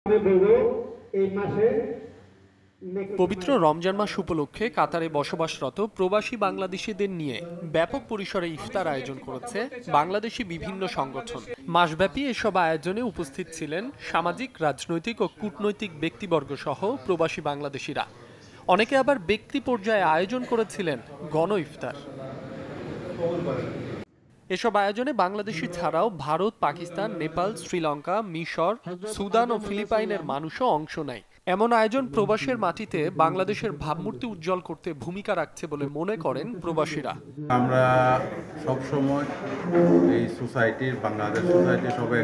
পবিত্র রমজান মাস উপলক্ষে কাতারে বসবাসরত প্রবাসী বাংলাদেশিদের নিয়ে ব্যাপক পরিসরে ইফতার আয়োজন করেছে বাংলাদেশি বিভিন্ন সংগঠন। মাসব্যাপী এসব আয়োজনে উপস্থিত ছিলেন সামাজিক, রাজনৈতিক ও কূটনৈতিক ব্যক্তিবর্গ সহ প্রবাসী বাংলাদেশিরা। অনেকে আবার ব্যক্তি পর্যায়ে আয়োজন করেছিলেন গণ ইফতার। এসব আয়োজনে বাংলাদেশি ছাড়াও ভারত, পাকিস্তান, নেপাল, শ্রীলঙ্কা, মিশর, সুদান ও ফিলিপাইনের মানুষও অংশ নেয়। এমন আয়োজন প্রবাসের মাটিতে বাংলাদেশের ভাবমূর্তি উজ্জ্বল করতে ভূমিকা রাখছে বলে মনে করেন প্রবাসীরা। আমরা সবসময় এই সোসাইটির, বাংলাদেশ সোসাইটি সবাই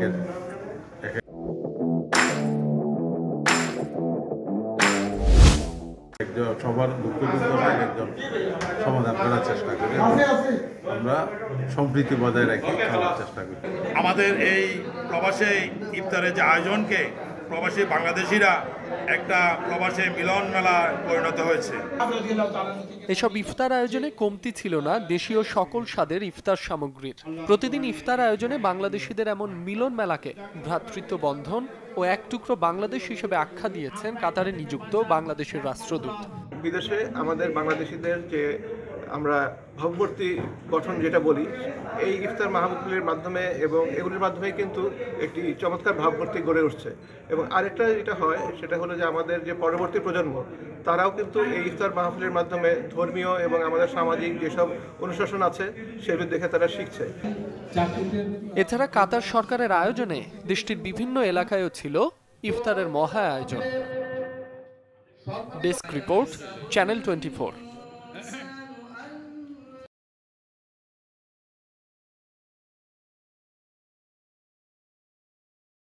সবার দুঃখ একজন সমাধান করার চেষ্টা করি। আমরা সম্প্রীতি বজায় রাখি, চলার চেষ্টা করি। আমাদের এই প্রবাসী ইফতারের যে আয়োজনকে প্রবাসী বাংলাদেশিরা একটা প্রবাসী মিলন মেলা পরিণত হয়েছে। এসব ইফতার আয়োজনে কমতি ছিল না দেশীয় সকল স্বাদের ইফতার সামগ্রীর। প্রতিদিন ইফতার আয়োজনে বাংলাদেশিদের এমন মিলন মেলাকে ভ্রাতৃত্ব বন্ধন ও এক টুকরো বাংলাদেশ হিসেবে আখ্যা দিয়েছেন কাতারে নিযুক্ত বাংলাদেশের রাষ্ট্রদূত। বিদেশে আমাদের বাংলাদেশিদের যে আমরা ভাবমূর্তি গঠন যেটা বলি, এই ইফতার মাহফিলের মাধ্যমে এবং এগুলির মাধ্যমে কিন্তু একটি চমৎকার ভাবমূর্তি গড়ে উঠছে। এবং আরেকটা যেটা হয় সেটা হলো যে আমাদের যে পরবর্তী প্রজন্ম, তারাও কিন্তু এই ইফতার মাহফিলের মাধ্যমে ধর্মীয় এবং আমাদের সামাজিক যেসব অনুশাসন আছে সেগুলো দেখে তারা শিখছে। এছাড়া কাতার সরকারের আয়োজনে দেশটির বিভিন্ন এলাকায়ও ছিল ইফতারের মহা আয়োজন। Desk report, channel 24।